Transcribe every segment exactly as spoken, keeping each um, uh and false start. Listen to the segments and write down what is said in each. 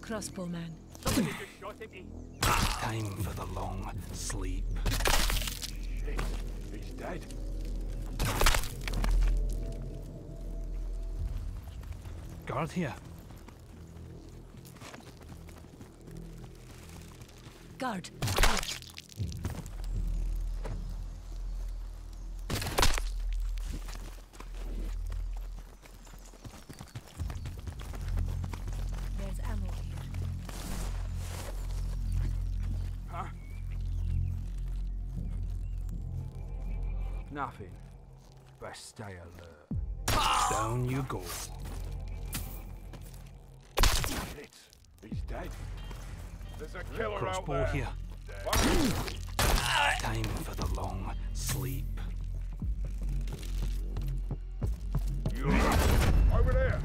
Crossbowman. Somebody just shot at me. Time for the long sleep. Shit, he's dead. Guard here. Guard. There's ammo here. Huh? Nothing. Best stay alert. Down you go. Shit, he's dead. There's a killer Crossbow out there. here. Dead. Time for the long sleep. You over there.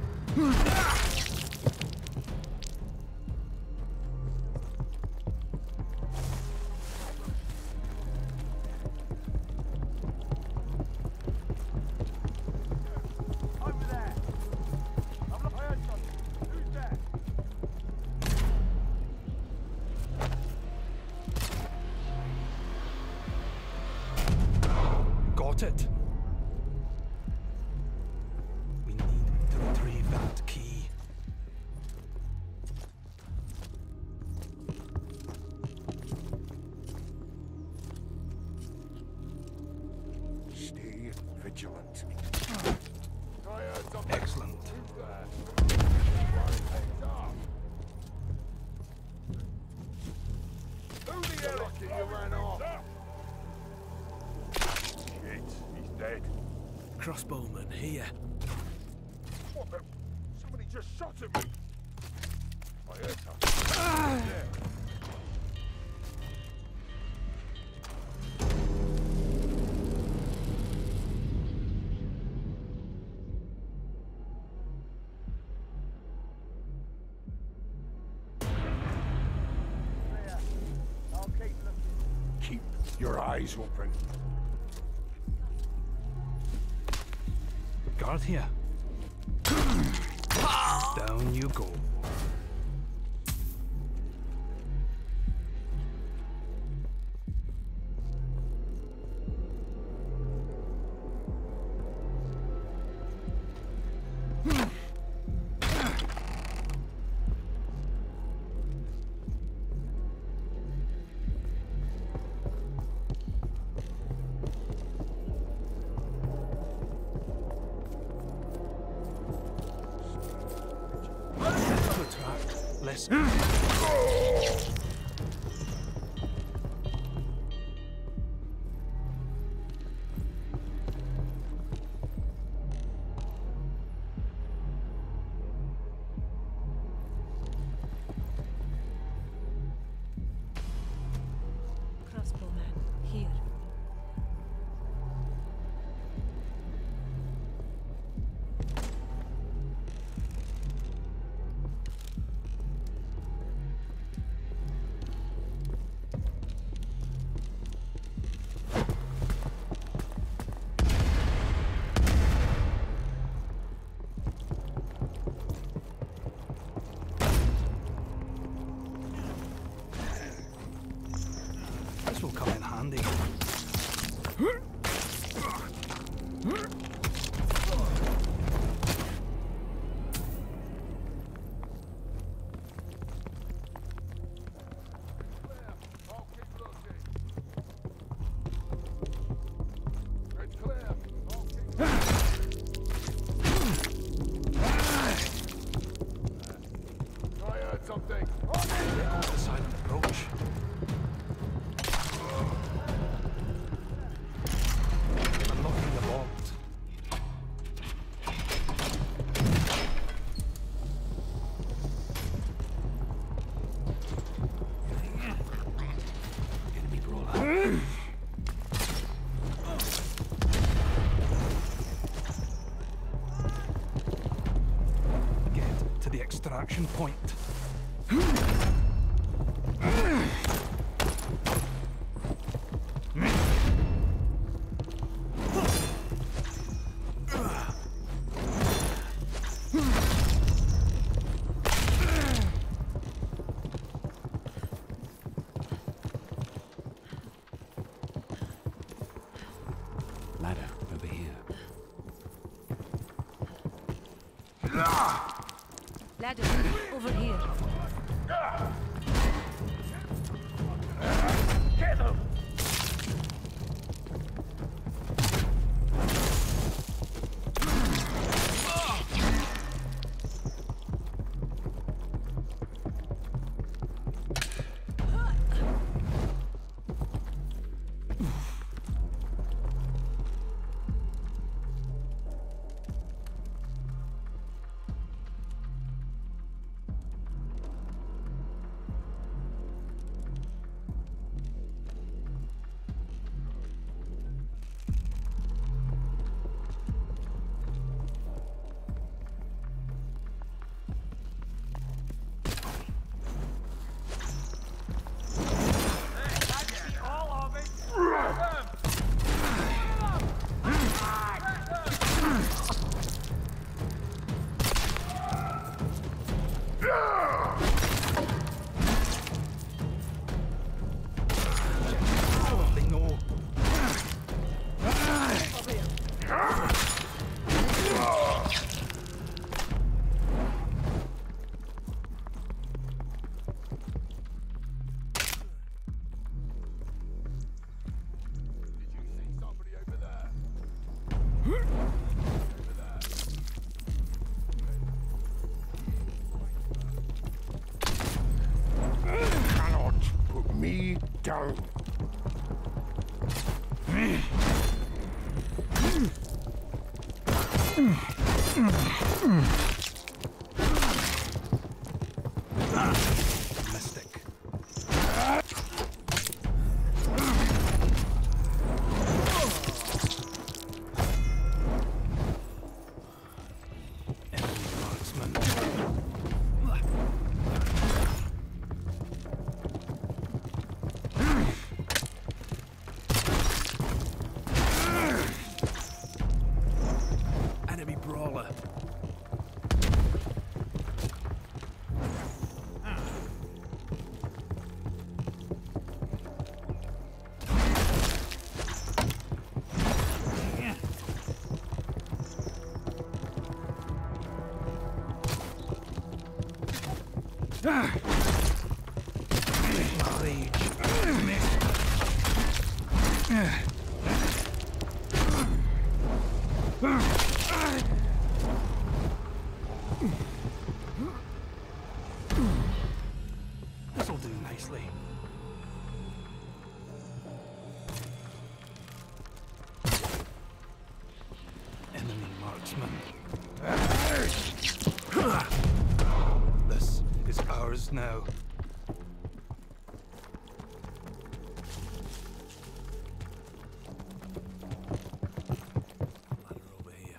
Over there. I'm not heard something. Who's there? Got it. We need to retrieve that key. Stay vigilant. Excellent. Who the hell lucky you ran off? Shit, he's dead. Crossbowman here. What the? Somebody just shot at me. I heard something. Yeah. Keep your eyes open. Guard here. Down you go. Less. Crossbowman. Here. This will come in handy. I'll keep looking. It's clear. I'll keep I heard something. There goes the silent approach. Unlocking the vault. Enemy roller. Get to the extraction point. Sit down. Mystic. Enemy marksman. Enemy brawler. Rage. This'll do nicely. Enemy marksman. This is ours now. Ladder over here.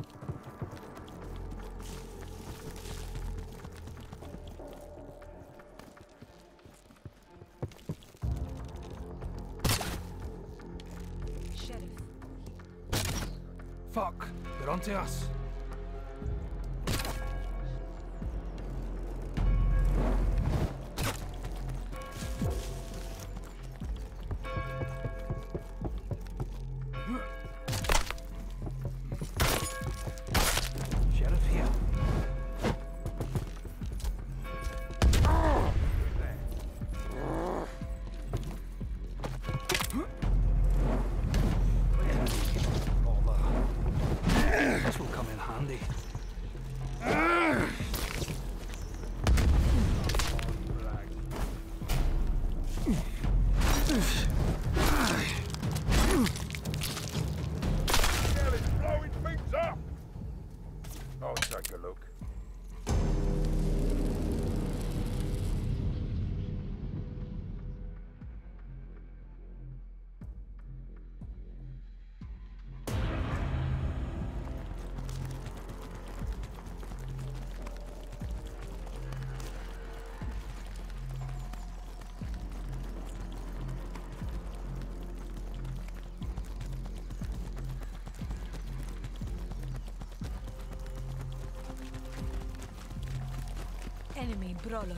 Sheriff. Fuck! They're onto us. Sheriff here. This will come in handy. Hell, it's blowing things up. I'll take a look. Enemy brawler.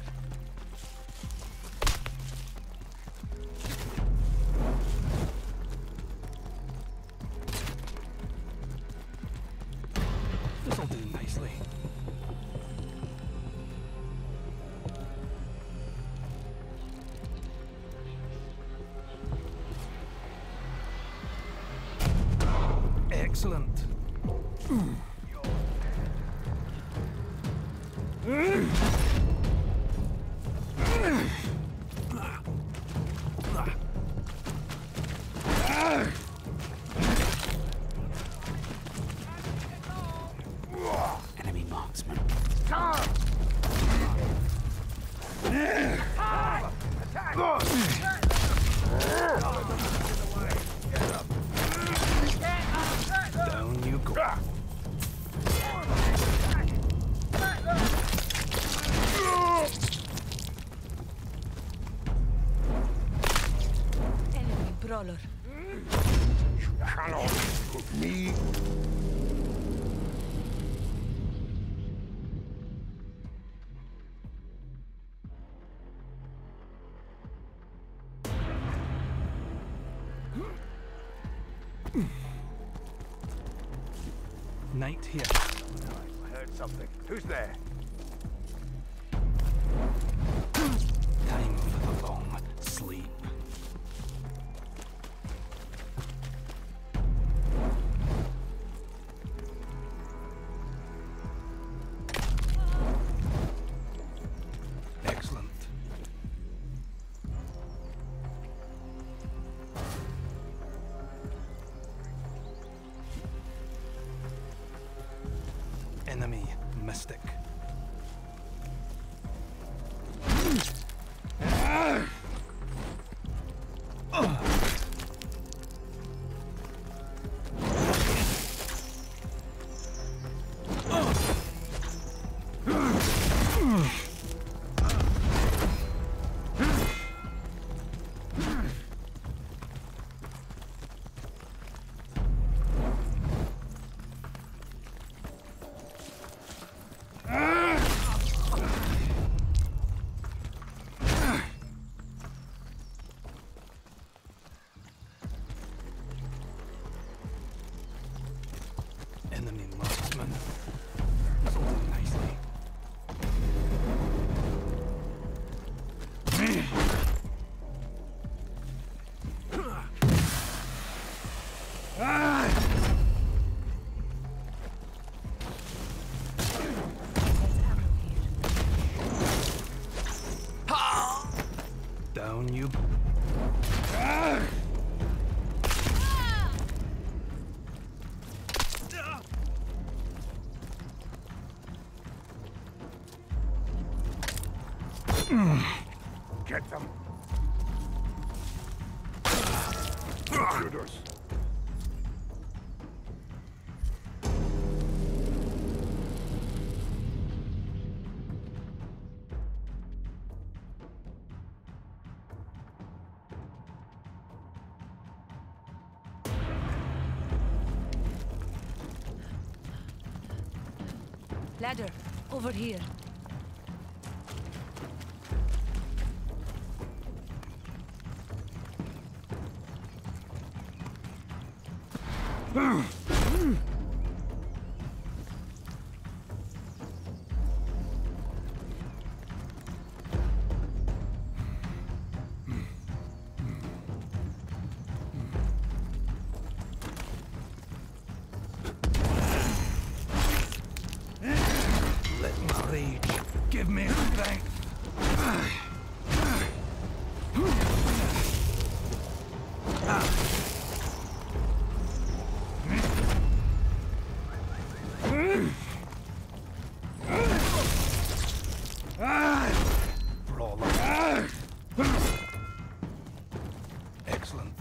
This'll do nicely. Excellent. Enemy marksman. Down you go. Enemy brawler. You cannot put me. Knight here. I heard something. Who's there? Time for the long sleep. Excellent. Enemy Mystic. Enemy marksman. Something nicely. Down you. Get them. Shooters. Ladder, over here. Let my rage give me strength. Brawler. Excellent.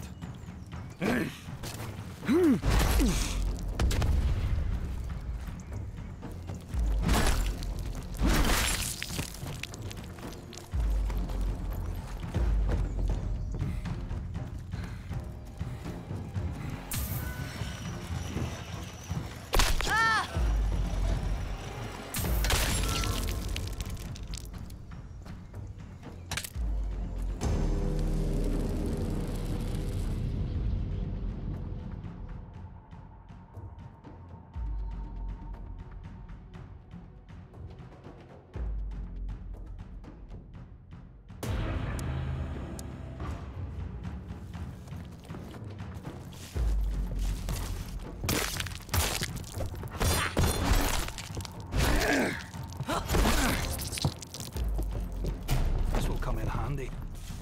This will come in handy.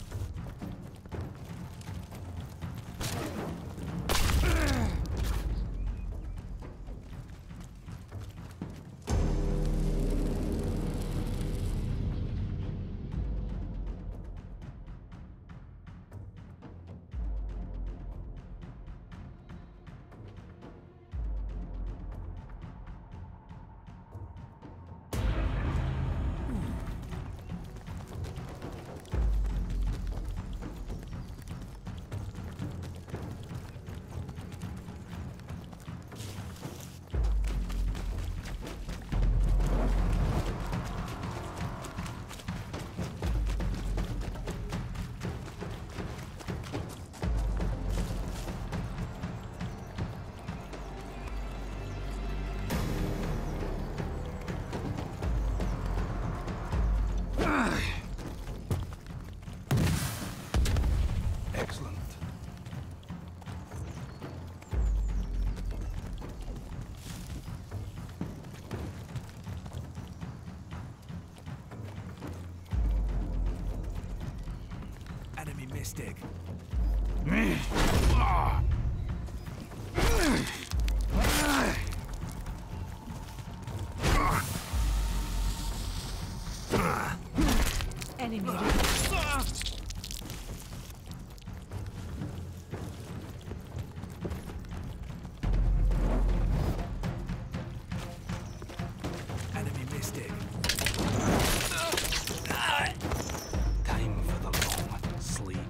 Excellent. Enemy Mystic. Enemy. Enemy Mystic. Time for the long sleep.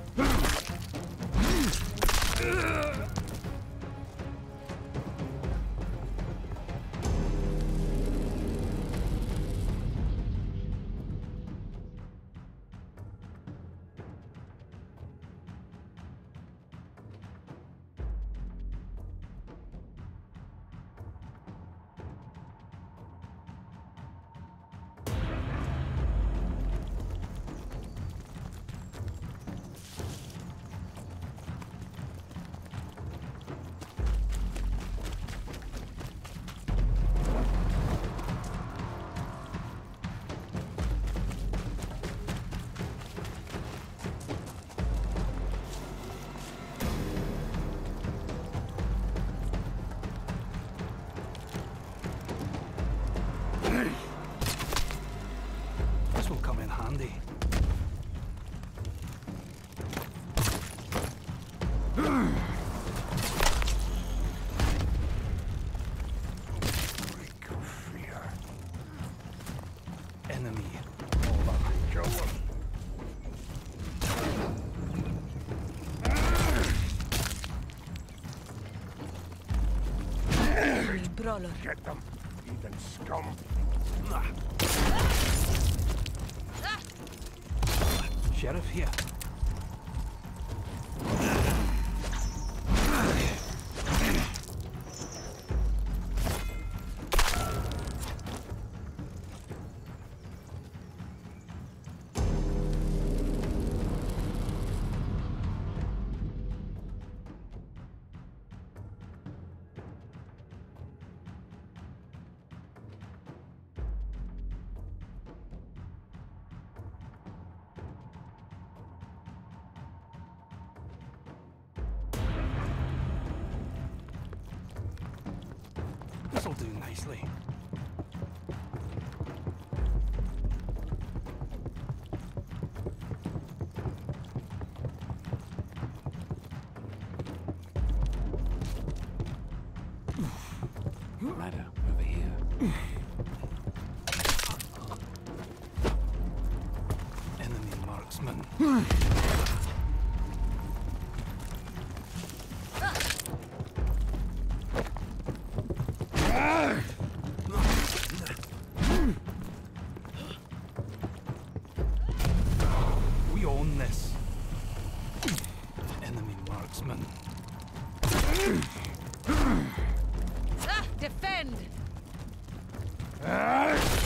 This will come in handy. Reek of fear. Enemy. Kill them. Enemy brawler. Get them, heathen scum. Sheriff here. This'll do nicely. Ladder over here. Enemy marksman. We own this. Enemy marksman. Ah, defend! Ah!